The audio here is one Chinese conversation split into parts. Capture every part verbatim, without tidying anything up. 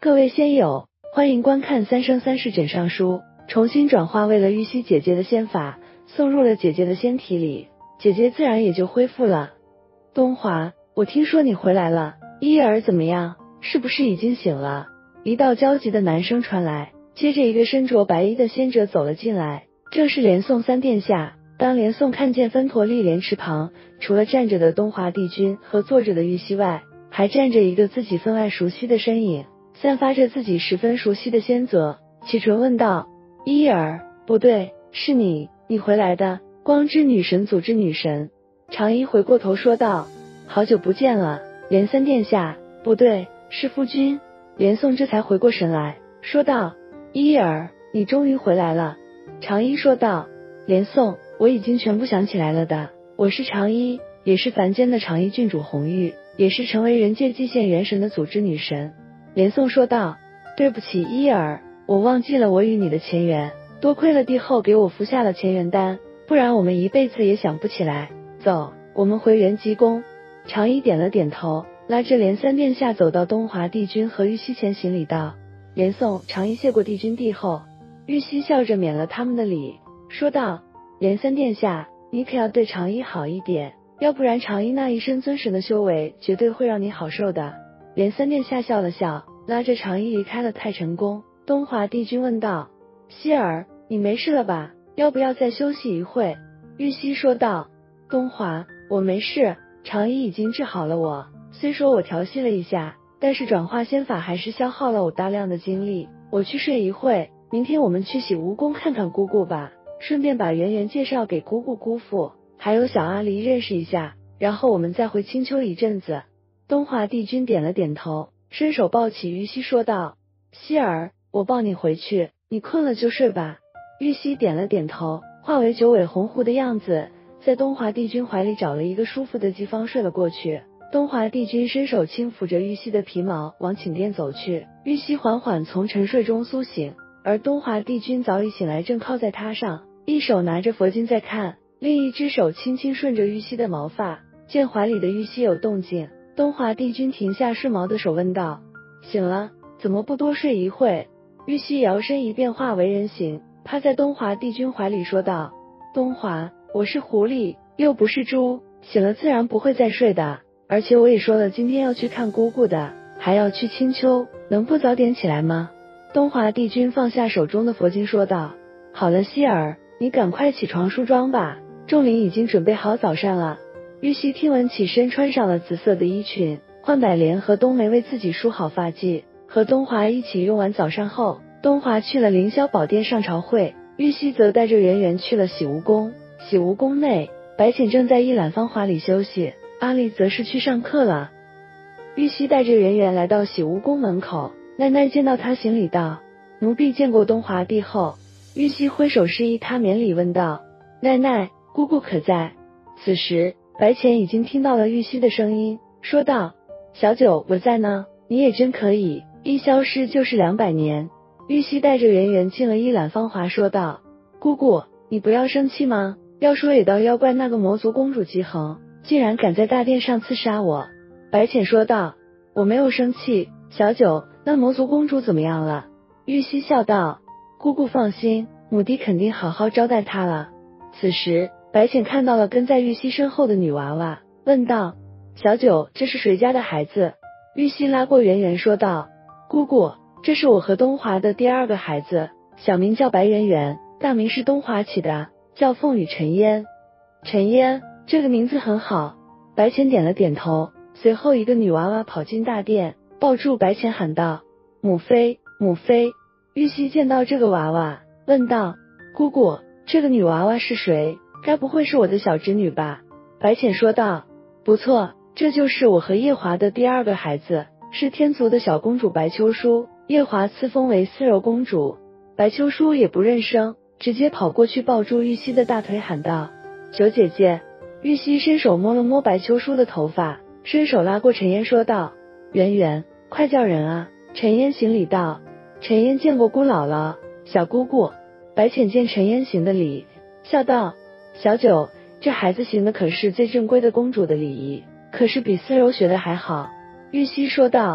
各位仙友，欢迎观看三生三世枕上书，重新转化为了玉溪姐姐的仙法，送入了姐姐的仙体里，姐姐自然也就恢复了。东华，我听说你回来了，伊儿怎么样？是不是已经醒了？一道焦急的男声传来，接着一个身着白衣的仙者走了进来，正是连宋三殿下。当连宋看见分陀利莲池旁，除了站着的东华帝君和坐着的玉溪外，还站着一个自己分外熟悉的身影，散发着自己十分熟悉的仙泽，启唇问道：伊儿，不对，是你，你回来的，光之女神，组织女神。长衣回过头说道：好久不见了，连三殿下，不对，是夫君。连宋这才回过神来，说道：伊儿，你终于回来了。长衣说道：连宋，我已经全部想起来了的，我是长衣，也是凡间的长衣郡主红玉，也是成为人界祭献元神的组织女神。连宋说道：对不起伊儿，我忘记了我与你的前缘，多亏了帝后给我服下了前缘丹，不然我们一辈子也想不起来。走，我们回元吉宫。长衣点了点头，拉着连三殿下走到东华帝君和玉溪前行礼道：连宋、长衣谢过帝君帝后。玉溪笑着免了他们的礼，说道：连三殿下，你可要对长衣好一点，要不然长衣那一身尊神的修为绝对会让你好受的。连三殿下笑了笑，拉着长衣离开了太晨宫。东华帝君问道：希儿，你没事了吧？要不要再休息一会？玉溪说道：东华，我没事，长衣已经治好了我，虽说我调息了一下，但是转化仙法还是消耗了我大量的精力，我去睡一会，明天我们去洗梧宫看看姑姑吧，顺便把圆圆介绍给姑姑姑父，还有小阿离认识一下，然后我们再回青丘一阵子。东华帝君点了点头，伸手抱起玉溪说道：希儿，我抱你回去，你困了就睡吧。玉溪点了点头，化为九尾红狐的样子，在东华帝君怀里找了一个舒服的地方睡了过去。东华帝君伸手轻抚着玉溪的皮毛往寝殿走去，玉溪缓缓从沉睡中苏醒，而东华帝君早已醒来，正靠在榻上，一手拿着佛经在看，另一只手轻轻顺着玉溪的毛发。见怀里的玉溪有动静，东华帝君停下顺毛的手问道：醒了，怎么不多睡一会？玉溪摇身一变化为人形，趴在东华帝君怀里说道：东华，我是狐狸，又不是猪，醒了自然不会再睡的，而且我也说了今天要去看姑姑的，还要去青丘，能不早点起来吗？东华帝君放下手中的佛经说道：好了希儿，你赶快起床梳妆吧，众灵已经准备好早膳了。玉溪听闻起身穿上了紫色的衣裙，换百莲和冬梅为自己梳好发髻，和东华一起用完早膳后，东华去了凌霄宝殿上朝会，玉溪则带着圆圆去了洗梧宫。洗梧宫内，白浅正在一览芳华里休息，阿丽则是去上课了。玉溪带着圆圆来到洗梧宫门口，奈奈见到他行礼道：奴婢见过东华帝后。玉溪挥手示意他免礼，问道：奈奈，姑姑可在？此时白浅已经听到了玉溪的声音，说道：小九，我在呢，你也真可以，一消失就是两百年。玉溪带着圆圆进了一览芳华，说道：姑姑，你不要生气吗？要说也倒要怪那个魔族公主姬恒，竟然敢在大殿上刺杀我。白浅说道：我没有生气，小九，那魔族公主怎么样了？玉溪笑道：姑姑放心，母弟肯定好好招待她了。此时白浅看到了跟在玉溪身后的女娃娃，问道：小九，这是谁家的孩子？玉溪拉过圆圆说道：姑姑，这是我和东华的第二个孩子，小名叫白圆圆，大名是东华起的，叫凤羽尘烟。尘烟，这个名字很好。白浅点了点头，随后一个女娃娃跑进大殿，抱住白浅喊道：母妃，母妃。玉溪见到这个娃娃，问道：姑姑，这个女娃娃是谁？该不会是我的小侄女吧？白浅说道：不错，这就是我和夜华的第二个孩子，是天族的小公主白秋淑，夜华赐封为丝柔公主。白秋淑也不认生，直接跑过去抱住玉溪的大腿喊道：九姐姐。玉溪伸手摸了摸白秋淑的头发，伸手拉过陈烟说道：圆圆，快叫人啊。陈烟行礼道：陈烟见过姑姥姥，小姑姑。白浅见陈烟行的礼，笑道：小九，这孩子行的可是最正规的公主的礼仪，可是比丝柔学的还好。玉溪说道：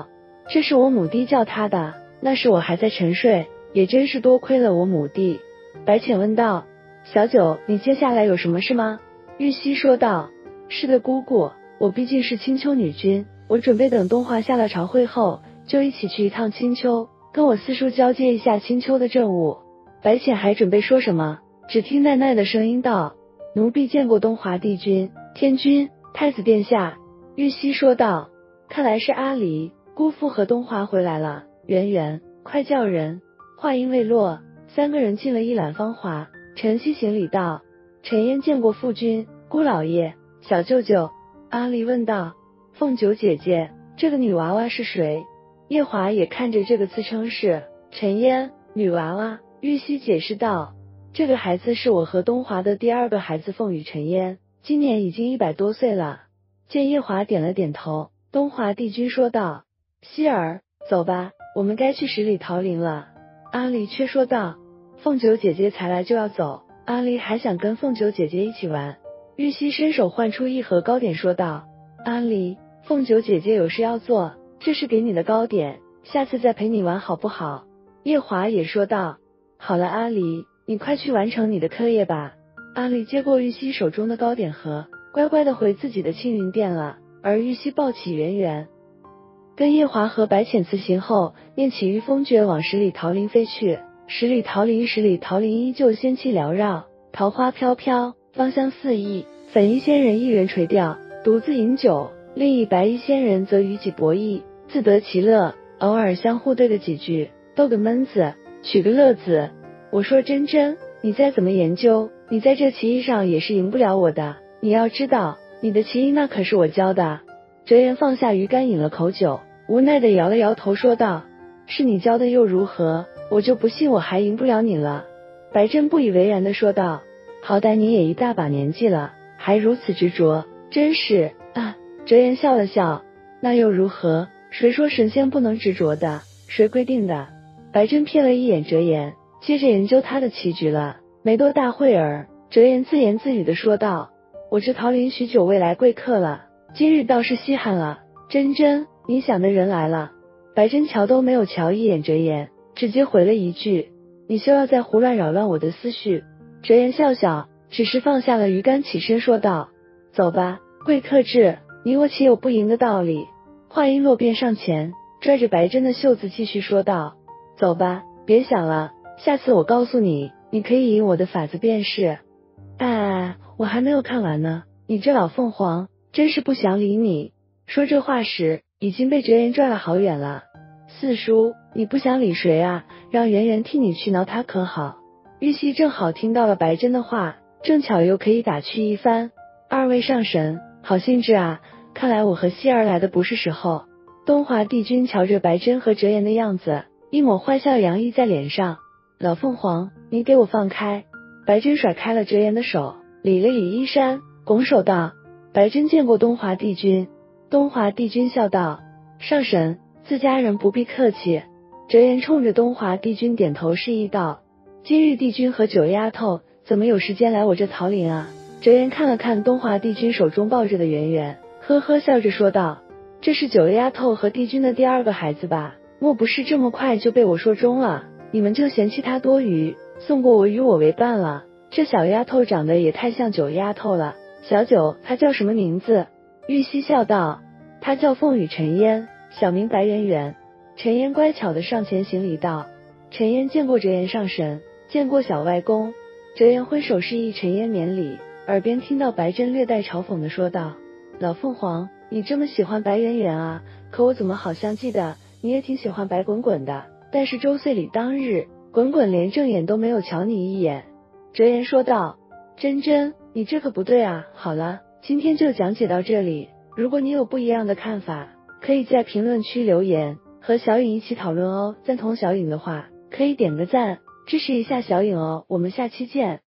这是我母弟叫他的，那时我还在沉睡，也真是多亏了我母弟。白浅问道，小九，你接下来有什么事吗？玉溪说道，是的姑姑，我毕竟是青丘女君，我准备等东华下了朝会后，就一起去一趟青丘，跟我四叔交接一下青丘的政务。白浅还准备说什么，只听奈奈的声音道，奴婢见过东华帝君、天君、太子殿下。玉溪说道，看来是阿离姑父和东华回来了，圆圆，快叫人。话音未落，三个人进了一览芳华。陈曦行礼道，陈嫣见过父君、姑老爷、小舅舅。阿离问道，凤九姐姐，这个女娃娃是谁？叶华也看着这个自称是陈嫣女娃娃。玉溪解释道，这个孩子是我和东华的第二个孩子凤羽陈嫣，今年已经一百多岁了。见叶华点了点头，东华帝君说道，希儿，走吧，我们该去十里桃林了。阿离却说道，凤九姐姐才来就要走，阿离还想跟凤九姐姐一起玩。玉溪伸手换出一盒糕点说道，阿离，凤九姐姐有事要做，这是给你的糕点，下次再陪你玩好不好？叶华也说道，好了阿离，你快去完成你的课业吧。阿离接过玉溪手中的糕点盒，乖乖的回自己的青云殿了，而玉溪抱起圆圆，跟叶华和白浅辞行后，念起御风诀往十里桃林飞去。十里桃林，十里桃林依旧仙气缭绕，桃花飘飘，芳香四溢。粉衣仙人一人垂钓，独自饮酒，另一白衣仙人则与己博弈，自得其乐，偶尔相互对个几句，逗个闷子，取个乐子。我说真真，你再怎么研究，你在这棋艺上也是赢不了我的，你要知道，你的棋艺那可是我教的。哲言放下鱼竿饮了口酒，无奈的摇了摇头说道，是你教的又如何，我就不信我还赢不了你了。白珍不以为然的说道，好歹你也一大把年纪了，还如此执着，真是啊。哲言笑了笑，那又如何，谁说神仙不能执着的，谁规定的？白珍瞥了一眼哲言，接着研究他的棋局了。没多大会儿，哲言自言自语的说道，我这桃林许久未来贵客了，今日倒是稀罕了。珍珍，你想的人来了。白珍瞧都没有瞧一眼哲言，直接回了一句，你休要再胡乱扰乱我的思绪。哲言笑笑，只是放下了鱼竿，起身说道，走吧，贵客至，你我岂有不赢的道理？话音落便上前，拽着白珍的袖子继续说道，走吧，别想了，下次我告诉你，你可以赢我的法子便是。哎，我还没有看完呢，你这老凤凰，真是不想理你。说这话时，已经被哲言拽了好远了。四叔，你不想理谁啊？让圆圆替你去挠他可好？玉溪正好听到了白珍的话，正巧又可以打趣一番。二位上神，好兴致啊，看来我和希儿来的不是时候。东华帝君瞧着白珍和哲言的样子，一抹坏笑洋溢在脸上。老凤凰，你给我放开。白珍甩开了哲言的手，理了理衣衫，拱手道，白珍见过东华帝君。东华帝君笑道，上神，自家人不必客气。哲言冲着东华帝君点头示意道，今日帝君和九丫头怎么有时间来我这桃林啊？哲言看了看东华帝君手中抱着的圆圆，呵呵笑着说道，这是九丫头和帝君的第二个孩子吧？莫不是这么快就被我说中了？你们就嫌弃她多余，送过我与我为伴了？这小丫头长得也太像九丫头了。小九，她叫什么名字？玉溪笑道，她叫凤羽陈嫣，小名白圆圆。陈嫣乖巧的上前行礼道，陈嫣见过哲言上神，见过小外公。哲言挥手示意陈嫣免礼，耳边听到白珍略带嘲讽的说道，老凤凰，你这么喜欢白圆圆啊？可我怎么好像记得你也挺喜欢白滚滚的，但是周岁礼当日，滚滚连正眼都没有瞧你一眼。哲言说道，珍珍，你这可不对啊。好了，今天就讲解到这里，如果你有不一样的看法，可以在评论区留言，和小颖一起讨论哦。赞同小颖的话，可以点个赞，支持一下小颖哦。我们下期见。